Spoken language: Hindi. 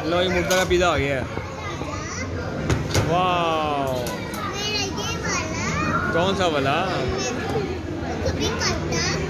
लो ये मुर्गा का पिज़्ज़ा आ गया है। वाह, कौन सा वाला?